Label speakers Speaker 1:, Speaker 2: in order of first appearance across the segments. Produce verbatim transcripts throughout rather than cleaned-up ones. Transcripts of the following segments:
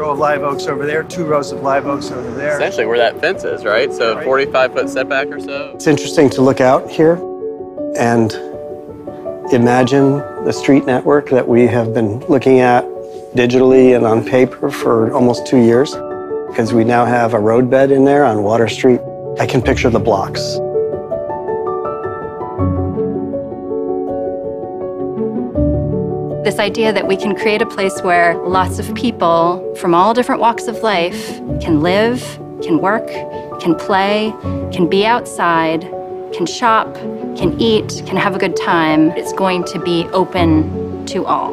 Speaker 1: row of live oaks over there, two rows of live oaks over there.
Speaker 2: Essentially where that fence is, right? So
Speaker 1: Right.
Speaker 2: forty-five foot setback or so.
Speaker 3: It's interesting to look out here and imagine the street network that we have been looking at digitally and on paper for almost two years, because we now have a roadbed in there on Water Street. I can picture the blocks.
Speaker 4: This idea that we can create a place where lots of people from all different walks of life can live, can work, can play, can be outside, can shop, can eat, can have a good time. It's going to be open to all.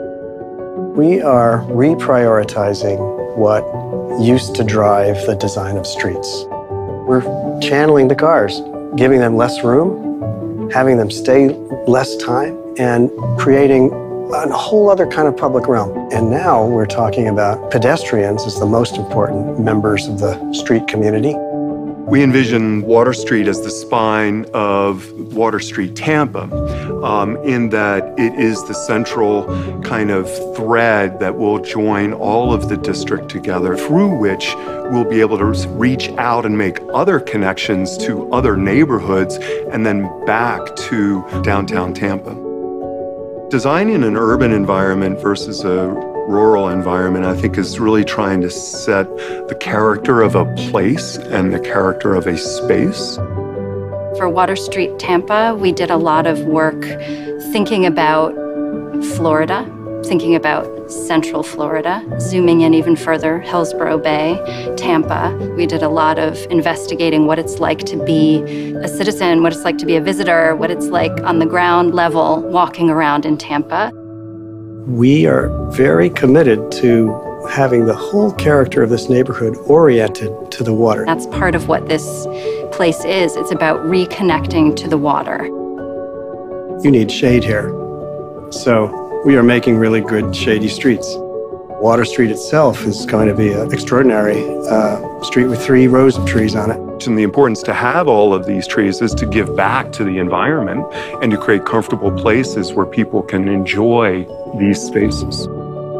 Speaker 3: We are reprioritizing what used to drive the design of streets. We're channeling the cars, giving them less room, having them stay less time, and creating a whole other kind of public realm. And now we're talking about pedestrians as the most important members of the street community.
Speaker 5: We envision Water Street as the spine of Water Street Tampa, um, in that it is the central kind of thread that will join all of the district together, through which we'll be able to reach out and make other connections to other neighborhoods and then back to downtown Tampa. Designing an urban environment versus a rural environment, I think, is really trying to set the character of a place and the character of a space.
Speaker 4: For Water Street Tampa, we did a lot of work thinking about Florida, thinking about Central Florida, zooming in even further, Hillsborough Bay, Tampa. We did a lot of investigating what it's like to be a citizen, what it's like to be a visitor, what it's like on the ground level walking around in Tampa.
Speaker 3: We are very committed to having the whole character of this neighborhood oriented to the water.
Speaker 4: That's part of what this place is. It's about reconnecting to the water.
Speaker 3: You need shade here. So we are making really good shady streets. Water Street itself is going to be an extraordinary uh, street with three rows of trees on it.
Speaker 5: And the importance to have all of these trees is to give back to the environment and to create comfortable places where people can enjoy these spaces.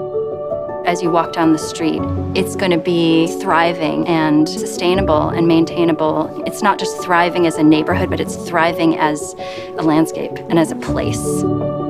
Speaker 4: As you walk down the street, it's going to be thriving and sustainable and maintainable. It's not just thriving as a neighborhood, but it's thriving as a landscape and as a place.